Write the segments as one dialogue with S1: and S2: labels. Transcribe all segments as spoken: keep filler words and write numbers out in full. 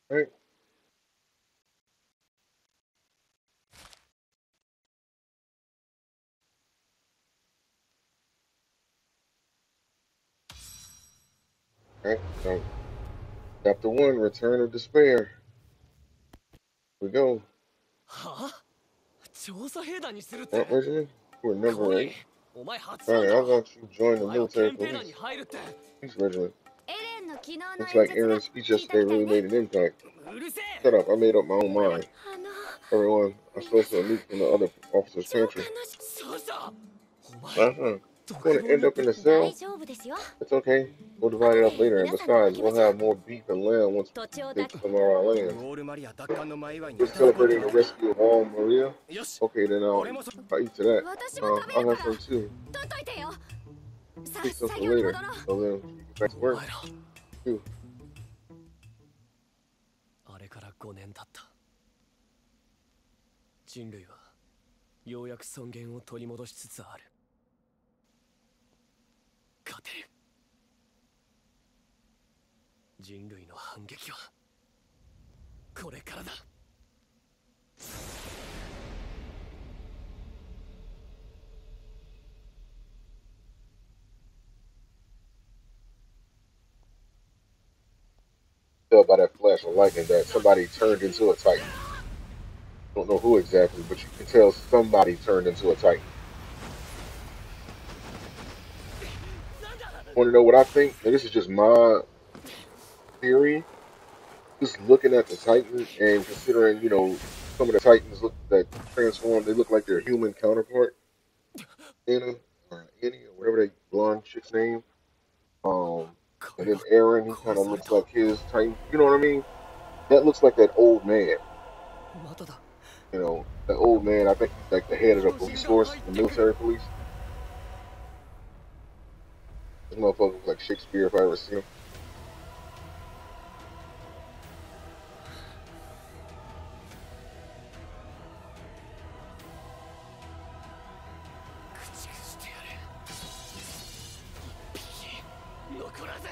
S1: Right? Right? So, chapter one, Return of Despair. Here we go.
S2: はあ調査兵団にするって
S1: What regiment? You were
S2: コ
S1: number
S2: ニー
S1: eight.
S2: お前初なん
S1: Alright,
S2: だ
S1: I
S2: ろ
S1: want you to join
S2: お
S1: the
S2: 前は
S1: military
S2: 憲兵団
S1: police.
S2: に入るって
S1: Police regiment.
S3: エレンの昨日の
S1: Looks
S3: 演
S1: like
S3: 説が
S1: Aaron's speech
S3: 聞いた
S1: yesterday
S3: みたい
S1: really
S3: ね
S1: made an impact.
S2: うるせ
S1: Shut
S2: え
S1: up, I made up my own mind.
S3: あの
S1: Everyone, I stole some loot from the other officer's
S3: 長官
S1: pantry.
S3: のし
S2: 少佐お前
S1: Uh-huh. You
S2: 独
S1: want
S2: 房
S1: to
S2: に
S1: end
S2: なっ
S1: up
S2: て
S1: in a
S3: 大
S1: cell?
S3: 丈夫ですよ
S1: It's okay. We'll divide it up later. And besides, we'll have more beef and lamb once
S3: 土地を
S1: we
S3: だ
S1: take some of our
S2: ウ
S1: land.
S2: ォールマリア奪還の前祝いに
S1: We're
S2: いただこうって
S1: celebrating the rescue of all Maria.
S2: よし
S1: Okay, then I'll,
S2: 俺もそ
S1: I'll eat to that.
S3: 私も
S1: Uh,
S3: 食べ
S1: I'll
S3: る
S1: have
S3: から
S1: some too.
S3: 取っといてよさ
S1: Keep
S3: あ
S1: some
S3: 作
S1: for
S3: 業に
S1: later.
S3: 戻ろう
S1: So then, get back to
S2: お
S1: work
S2: 前ら
S1: too.
S2: あれからごねん経った人類はようやく尊厳を取り戻しつつある勝てる人類の反撃はこれからだ
S1: Tell by that flash of lightning that somebody turned into a Titan. Don't know who exactly, but you can tell somebody turned into a Titan. Want to know what I think? Now, this is just my theory. Just looking at the Titan and considering, you know, some of the Titans look that transform, they look like their human counterpart. Anna or Annie or whatever that blonde chick's name. Um, and then Aaron, he kind of looks like his Titan. You know what I mean? That looks like that old man.
S2: まただ
S1: You know, the old man. I think he's like the head of the police force, the military police. This motherfucker was like Shakespeare if I ever seen him.
S2: 駆逐してやる一匹残らず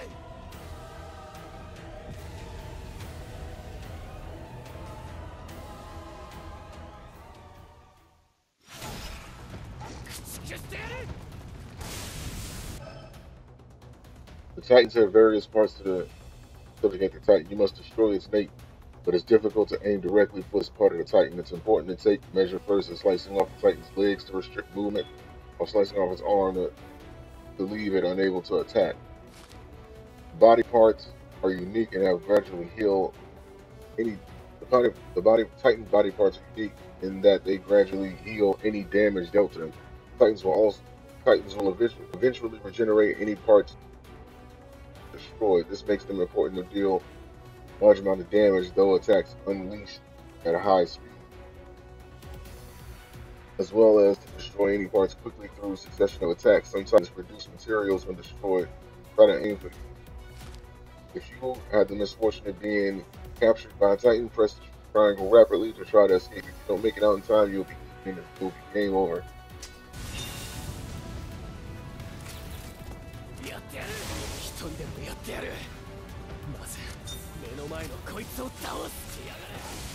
S1: The Titans have various parts to the subjugate the Titan. You must destroy its mate, but it's difficult to aim directly for this part of the Titan. It's important to take measure first of slicing off the Titan's legs to restrict movement, or slicing off its arm to, to leave it unable to attack. Body parts are unique and have gradually healed any the body the body Titan body parts are unique in that they gradually heal any damage dealt to them. Titans will also Titans will eventually, eventually regenerate any parts destroyed. This makes them important to deal large amount of damage, though attacks unleashed at a high speed, as well as to destroy any parts quickly through succession of attacks. Sometimes produce materials when destroyed. Try to aim for these. If you had the misfortune of being captured by a Titan, press the triangle rapidly to try to escape. If you don't make it out in time, you'll be, you'll be game over.
S2: やってやる一人でもやってやるまず目の前のこいつを倒してやがる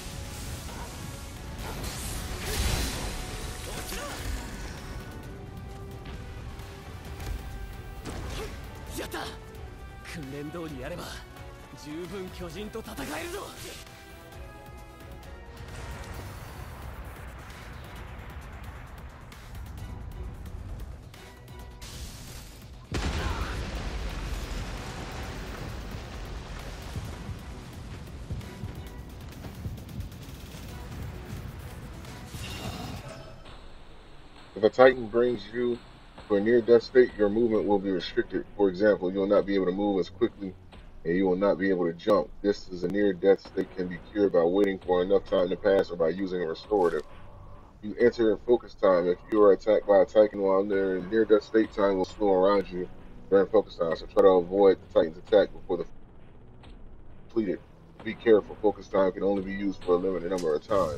S2: やった訓練通りやれば十分巨人と戦えるぞ
S1: If a Titan brings you to a near-death state, your movement will be restricted. For example, you will not be able to move as quickly, and you will not be able to jump. This is a near-death state can be cured by waiting for enough time to pass or by using a restorative. You enter in focus time. If you are attacked by a Titan while they're in near-death state, time will slow around you during focus time. So try to avoid the Titan's attack before the completed. Be careful. Focus time can only be used for a limited number of times.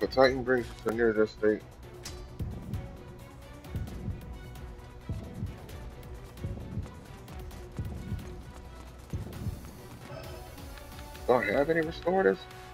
S1: Titan brings you to near their state. Do I have any restoratives?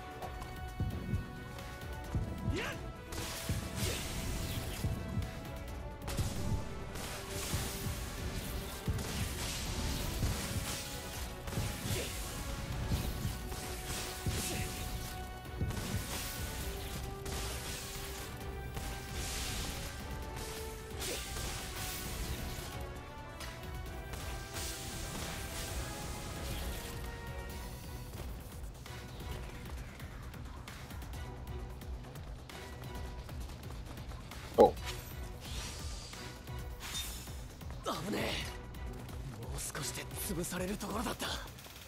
S1: Oh.
S2: 危ねえ。もう少しで潰されるところだった。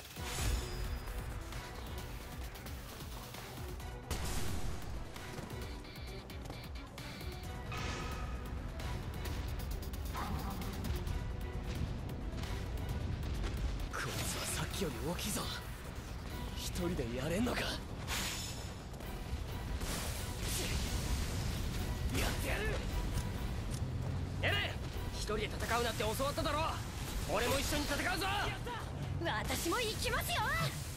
S2: こいつはさっきより大きいぞ。一人でやれんのか。やってやる。エレン、一人で戦うなって教わっただろ。俺も一緒に戦うぞ。
S3: 私も行きますよ。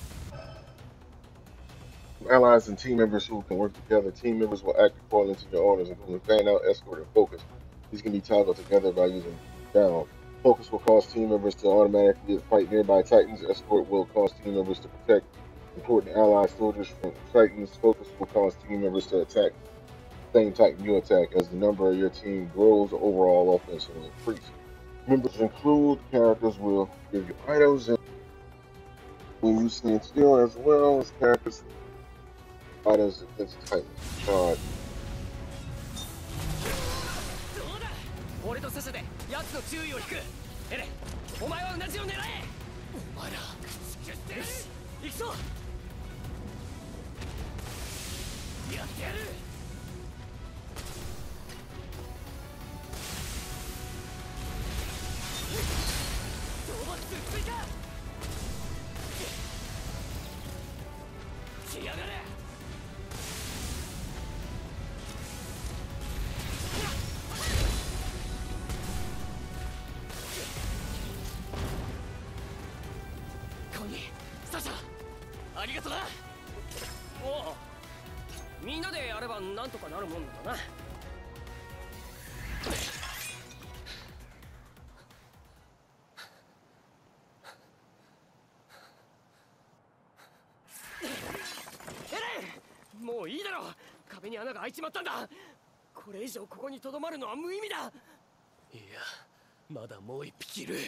S1: Allies and team members who can work together. Team members will act according to your orders, including fan out, escort, and focus. These can be toggled together by using down. Focus will cause team members to automatically fight nearby Titans. Escort will cause team members to protect important ally soldiers from Titans. Focus will cause team members to attack same Titan you attack. As the number of your team grows, overall offense will increase. Members include characters will give you items and when you stand still, as well as characters items against Titans. God.
S2: どうだ。俺とサシャで奴の注意を引く。エレン、お前は同じを狙え。お前ら口消して。よし、行くぞ。やってやる。討伐追加。来やがれ。コニー、サシャ、ありがとな。おう、みんなでやればなんとかなるもんだな。もういいだろ。壁に穴が開いちまったんだ。これ以上ここにとどまるのは無意味だ。いや、まだもう一匹いる。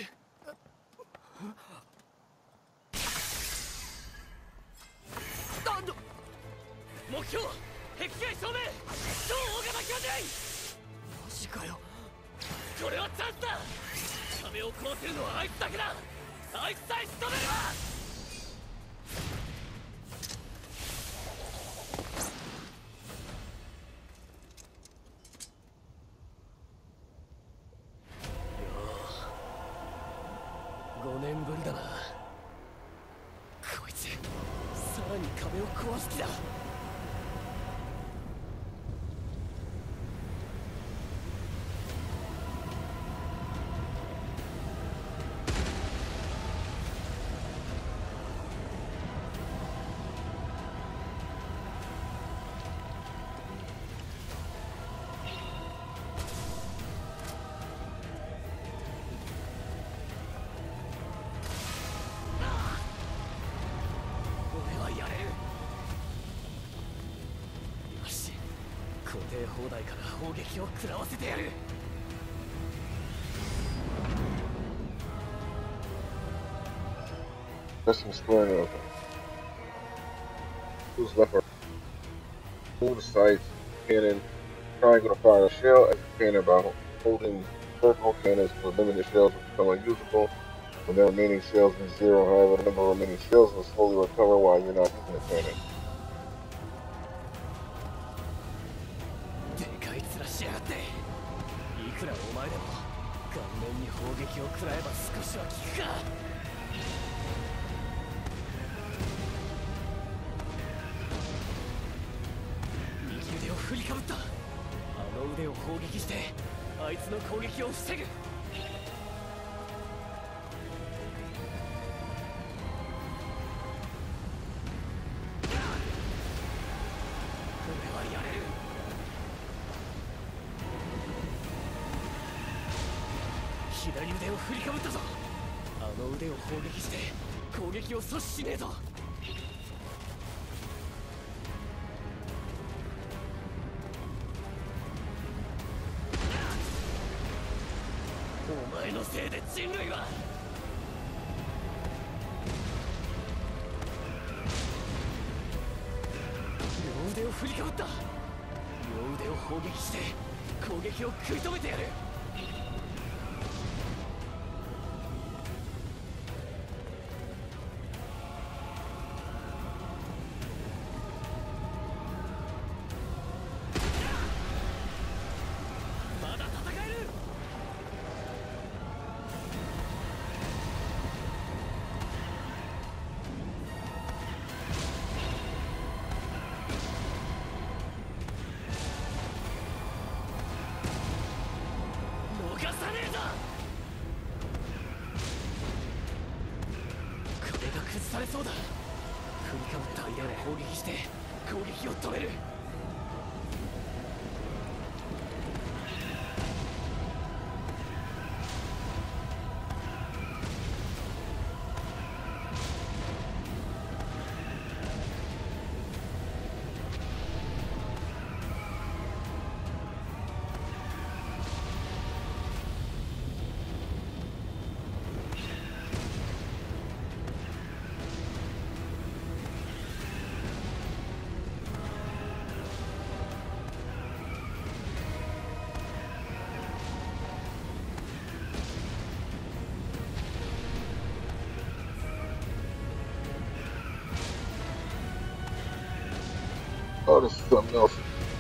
S2: 目標壁外正面、超大型巨人。マジかよ。これはチャンスだ。壁を壊せるのはあいつだけだ。あいつさえ仕留めれば。ごねんぶりだな。こいつさらに壁を壊す気だ。固定砲台から砲撃を食らわせてやる。
S1: Pressing square and open. Who's left or hold the sights, cannon, triangle to fire a shell as a cannon by holding circle cannons for limited shells will become unusable. When the remaining shells reach zero, however, the number of remaining shells will slowly recover while you're not using the cannon.
S2: しやがって。いくらお前でも顔面に砲撃を食らえば少しは効くか。右腕を振りかぶった。あの腕を砲撃してあいつの攻撃を防ぐ。左腕を振りかぶったぞ。あの腕を砲撃して攻撃を阻止しねえと。お前のせいで人類は。両腕を振りかぶった。両腕を砲撃して攻撃を食い止めてやる。されそうだ。振りかぶった間を砲撃して攻撃を止める。
S1: Oh, this is something else.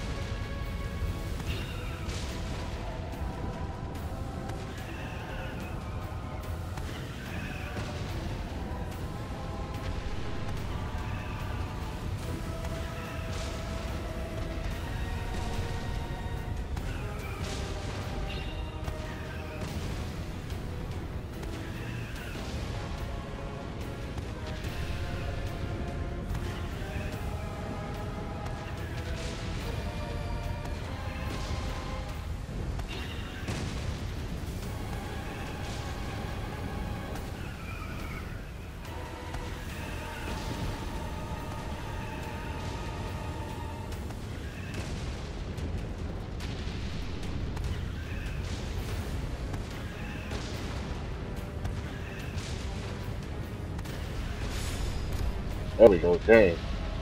S1: There we go, dang.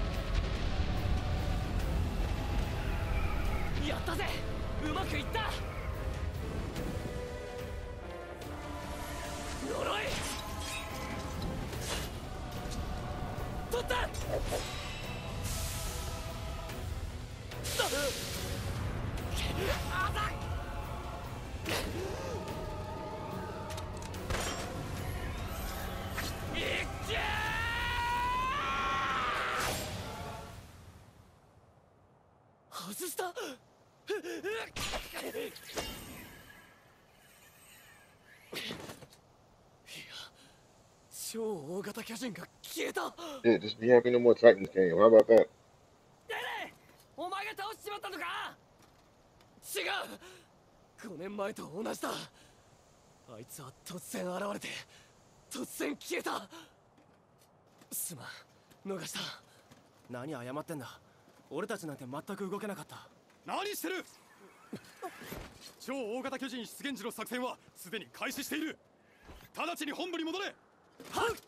S2: やったぜ、うまくいった。呪い取った。あだ外した。いや、超大型巨人が消えた。
S1: Yeah, just be happy no more Titans came. How about that?
S2: デレ、お前が倒しちまったのか。違う、ごねんまえと同じだ。あいつは突然現れて突然消えた。すまん、逃した。
S4: 何謝ってんだ。俺たちなんて全く動けなかった。
S5: 何してる。超大型巨人出現時の作戦はすでに開始している。直ちに本部に戻れ。
S2: はっ。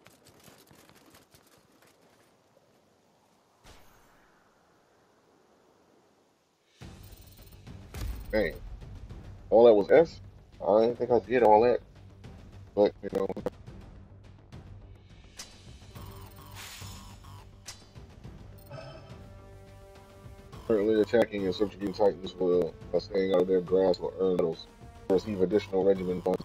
S1: Dang. All that was S? I didn't think I did all that. But, you know. Currently attacking and subjugating Titans will, by staying out of their grasp, will earn medals or receive additional regiment funds.